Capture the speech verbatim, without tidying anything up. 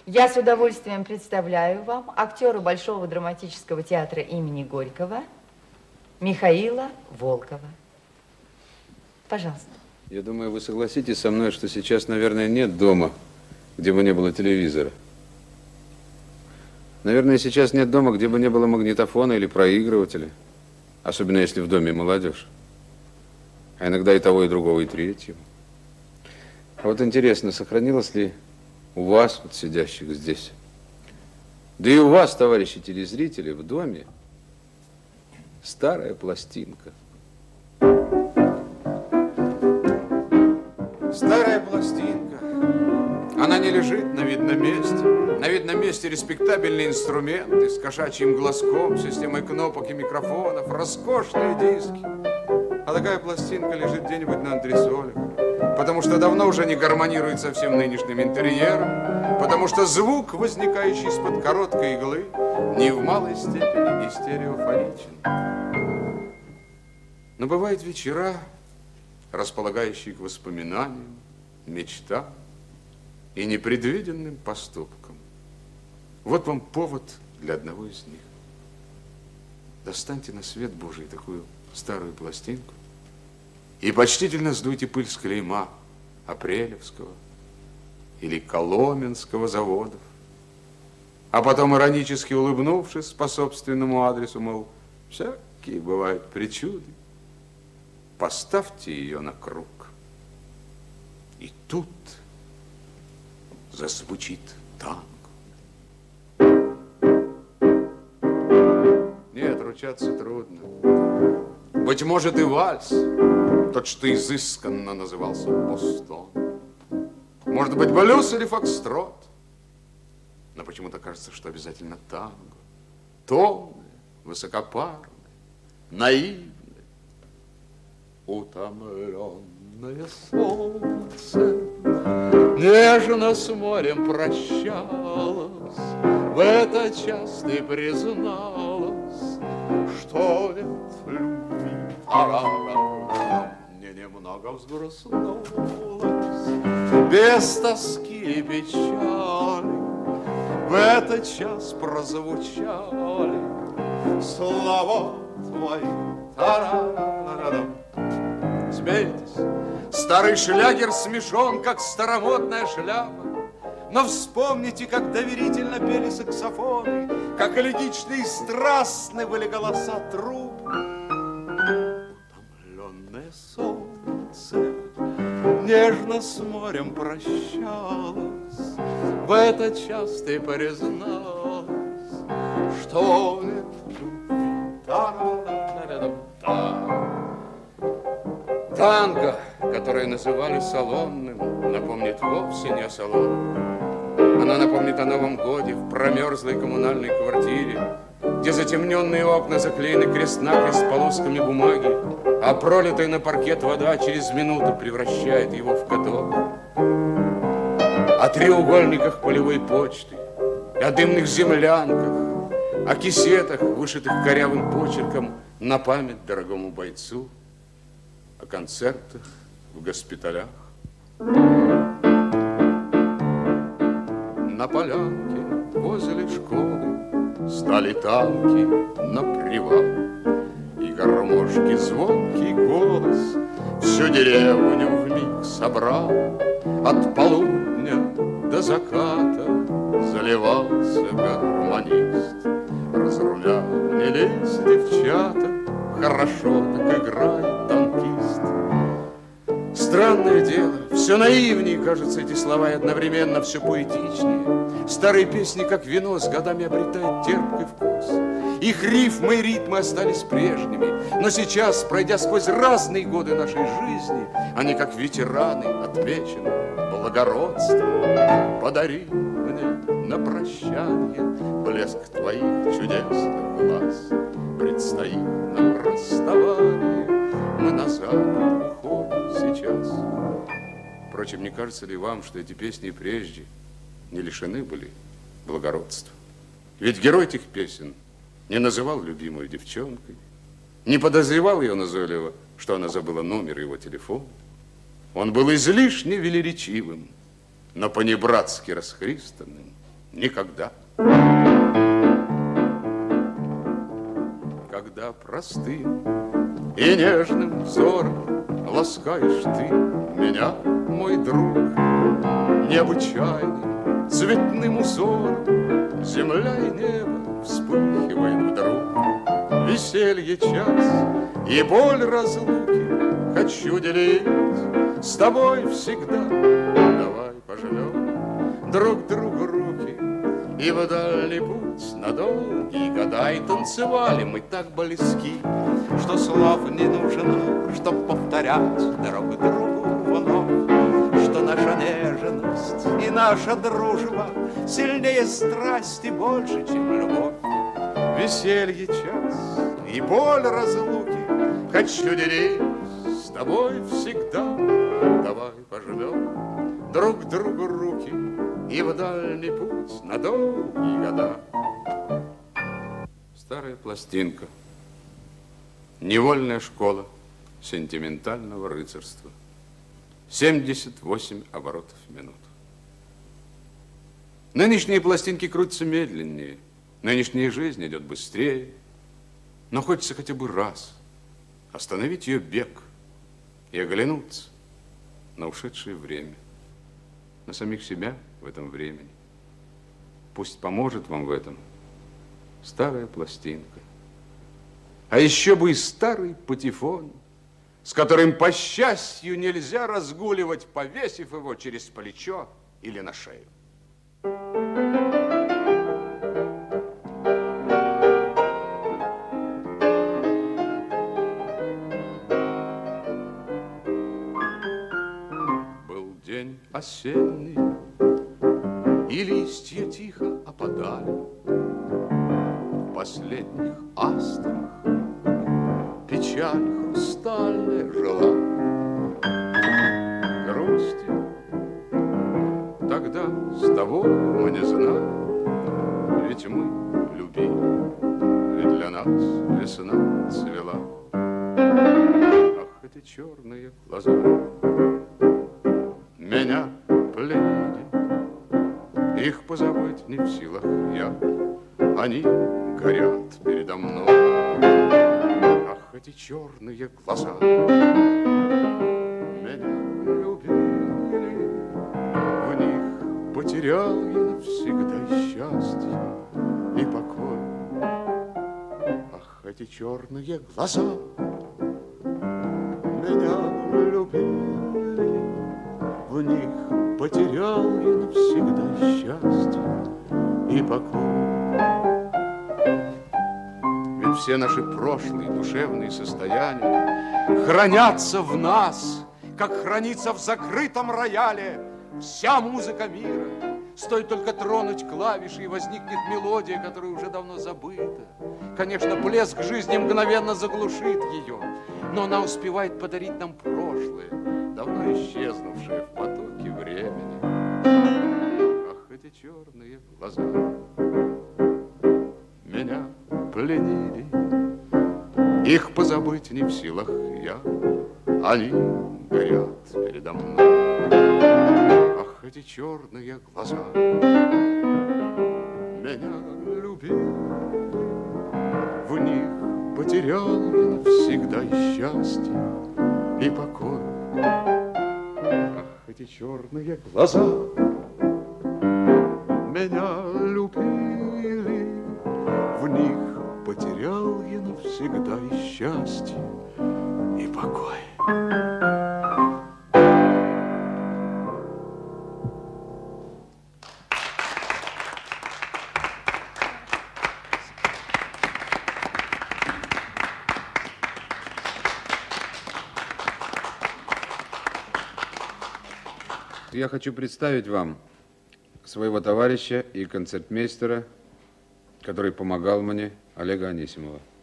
Я с удовольствием представляю вам актера Большого драматического театра имени Горького Михаила Волкова. Пожалуйста. Я думаю, вы согласитесь со мной, что сейчас, наверное, нет дома, где бы не было телевизора. Наверное, сейчас нет дома, где бы не было магнитофона или проигрывателя. Особенно, если в доме молодежь. А иногда и того, и другого, и третьего. А вот интересно, сохранилось ли у вас, вот сидящих здесь, да и у вас, товарищи телезрители, в доме старая пластинка. Старая пластинка. Она не лежит на видном месте. На видном месте респектабельные инструменты с кошачьим глазком, системой кнопок и микрофонов, роскошные диски. А такая пластинка лежит где-нибудь на антресолях, потому что давно уже не гармонирует со всем нынешним интерьером, потому что звук, возникающий из-под короткой иглы, ни в малой степени не стереофоничен. Но бывают вечера, располагающие к воспоминаниям, мечтам и непредвиденным поступкам. Вот вам повод для одного из них. Достаньте на свет Божий такую старую пластинку и почтительно сдуйте пыль с клейма Апрелевского или Коломенского заводов, а потом, иронически улыбнувшись по собственному адресу, мол, всякие бывают причуды, поставьте ее на круг. И тут зазвучит танго. Нет, ручаться трудно. Быть может, и вальс, тот, что изысканно назывался Бостон. Может быть, блюз или фокстрот. Но почему-то кажется, что обязательно танго. Томное, высокопарное, наивное, утомленное солнце нежно с морем прощалась. В этот час ты призналась, что нет любви. А-ра-ра-ра. Мне немного взгрустнулось, без тоски и печали. В этот час прозвучали слова твои. Та-ра-ра-ра-ра. Смейтесь, старый шлягер смешон, как старомодная шляпа. Но вспомните, как доверительно пели саксофоны, как элегичны и страстны были голоса труб. Утомленное солнце нежно с морем прощалось. В этот час ты призналась, что нет любви. Танго, которое называли салонным, напомнит вовсе не о салоне. Она напомнит о Новом годе в промерзлой коммунальной квартире, где затемненные окна заклеены крест-накрест полосками бумаги, а пролитая на паркет вода через минуту превращает его в каток. О треугольниках полевой почты, о дымных землянках, о кисетах, вышитых корявым почерком на память дорогому бойцу, о концертах в госпиталях. На полянке возле школы стали танки на привал, и гармошки звонкий голос всю деревню вмиг собрал. От полудня до заката заливался гармонист. Разрулял, не лезь, девчата, хорошо так играет танкист. Странное дело, все наивнее, кажется, эти слова, и одновременно все поэтичнее. Старые песни, как вино, с годами обретают терпкий вкус. Их рифмы и ритмы остались прежними, но сейчас, пройдя сквозь разные годы нашей жизни, они, как ветераны, отмечены благородством. Подари мне на прощание блеск твоих чудесных глаз. Предстоит нам расставание, мы назад уходим сейчас. Впрочем, не кажется ли вам, что эти песни прежде не лишены были благородства? Ведь герой этих песен не называл любимую девчонкой, не подозревал ее назойливо, что она забыла номер его телефона. Он был излишне велеречивым, но понебратски расхристанным никогда. Когда простым и нежным взором ласкаешь ты меня, мой друг, необычайным цветным узором земля и небо вспыхивает вдруг. Веселье час и боль разлуки хочу делить с тобой всегда. Давай пожмем друг другу руки и в дальний путь на долгие года. И танцевали мы так близки, что слов не нужно, чтоб повторять друг другу вновь, что наша нежность и наша дружба сильнее страсти, больше, чем любовь. Веселье час и боль разлуки хочу делить с тобой всегда. Давай пожмем друг другу руки и в дальний путь на долгие года. Старая пластинка. Невольная школа сентиментального рыцарства. семьдесят восемь оборотов в минуту. Нынешние пластинки крутятся медленнее, нынешняя жизнь идет быстрее, но хочется хотя бы раз остановить ее бег и оглянуться на ушедшее время, на самих себя в этом времени. Пусть поможет вам в этом старая пластинка. А еще бы и старый патефон, с которым, по счастью, нельзя разгуливать, повесив его через плечо или на шею. Был день осенний, и листья тихо опадали. В последних астрах печаль хрустальная жила. Грусти тогда с тобой мы не знали, ведь мы любили, и для нас весна цвела. Ах, эти черные глаза меня пленили, их позабыть не в силах я, они горят передо мной. Ах, эти черные глаза меня любили, в них потерял я навсегда счастье и покой. Ах, эти черные глаза меня любили, в них потерял я навсегда счастье и покой. Ведь все наши прошлые душевные состояния хранятся в нас, как хранится в закрытом рояле вся музыка мира. Стоит только тронуть клавиши, и возникнет мелодия, которая уже давно забыта. Конечно, блеск жизни мгновенно заглушит ее, но она успевает подарить нам прошлое, давно исчезнувшее в потоке времени. Ах, эти черные глаза меня пленили, их позабыть не в силах я, они горят передо мной. Ах, эти черные глаза меня любили, в них потерял я навсегда и счастье, и покой. Ах, эти черные глаза меня любили, в них потерял я навсегда и счастье, и покой. Я хочу представить вам своего товарища и концертмейстера, который помогал мне, Олега Анисимова.